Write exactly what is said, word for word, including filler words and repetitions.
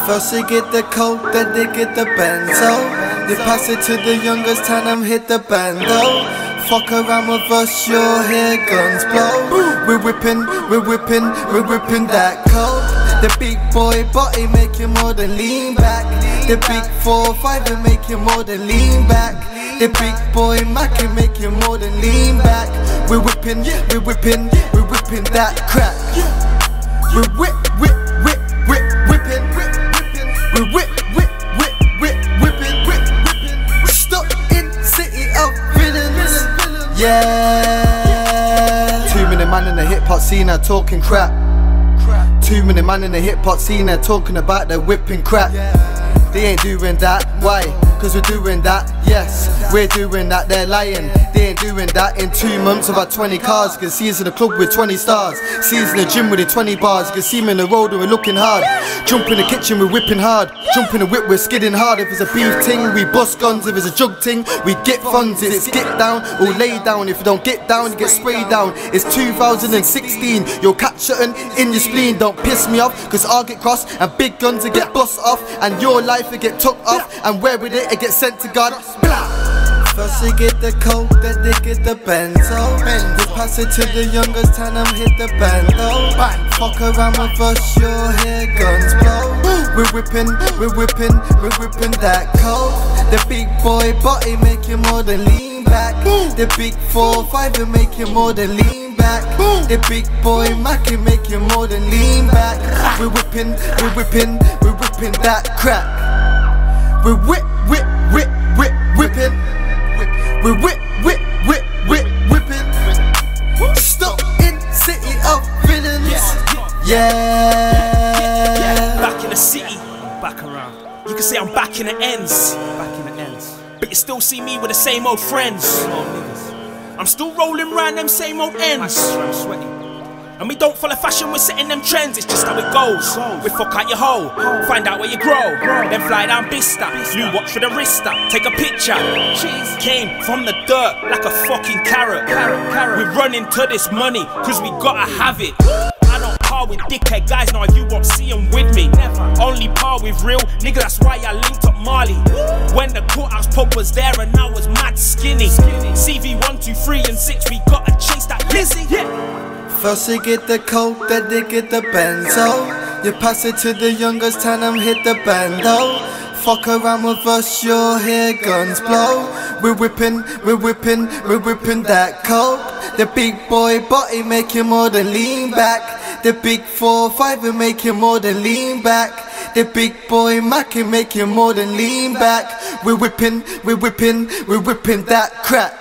First they get the coke, then they get the benzo. They pass it to the youngest, tell them hit the bando. Fuck around with us, you'll hear guns blow. We're whipping, we're whipping, we're whipping that coke. The big boy body make you more than lean back. The big four five will make you more than lean back. The big boy Mac can make you more than lean back. We're whipping, we're whipping, we're whipping that crack. We're whip, whip, whip, whip, whipping. We're whip, whip, whip, whip, whipping. We're stuck in city of villains. Yeah. Two minute man in the hip hop scene, are talking crap. Two minute man in the hip hop scene, they're talking about their whipping crap. They ain't doing that, why? Cause we're doing that, yes. We're doing that, they're lying. They ain't doing that. In two months about twenty cars. You can see us in the club with twenty stars. See us in the gym with the twenty bars. You can see me in the road and we're looking hard. Jump in the kitchen, we're whipping hard. Jump in the whip, we're skidding hard. If it's a beef ting, we bust guns. If it's a jug ting, we get funds. It's get down or lay down. If you don't get down, you get sprayed down. It's two thousand sixteen, you'll catch something in your spleen. Don't piss me off, cause I'll get crossed and big guns will get bust off. And your life will get took off. And where with it, it gets sent to God. First they get the coke, then they get the benzo. They pass it to the youngest, tell them hit the bando. Fuck around with us, you'll hear guns blow. We're whipping, we're whipping, we're whipping that coke. The big boy body make you more than lean back. The big four five will make you more than lean back. The big boy Mac can make you more than lean back. We're whipping, we're whipping, we're whipping that crack. We're whip, whip, whip, whip, whipping. We're whip, whip, whip, whip, whipping. Stuck in city of villains. Yeah. Back in the city, back around. You can say I'm back in the ends. Back in the ends. But you still see me with the same old friends. Same old niggas. I'm still rolling round them same old ends. I'm sweating. And we don't follow fashion, we're setting them trends, it's just how it goes. We fuck out your hole, find out where you grow, then fly down Bista, new watch for the wrista, take a picture. Came from the dirt like a fucking carrot. We run into this money, cause we gotta have it. I don't par with dickhead guys, now you won't see them with me. Only par with real nigga, that's why I linked up Marley. When the courthouse pub was there and I was mad skinny. C V one, two, three and six, we gotta chase that Lizzie. First they get the coke, then they get the benzo. You pass it to the youngest, tell them hit the bando. Fuck around with us, you'll hear guns blow. We're whipping, we're whipping, we're whipping that coke. The big boy body make you more than lean back. The big four five will make you more than lean back. The big boy Mac can make you more than lean back. We're whipping, we're whipping, we're whipping that crack.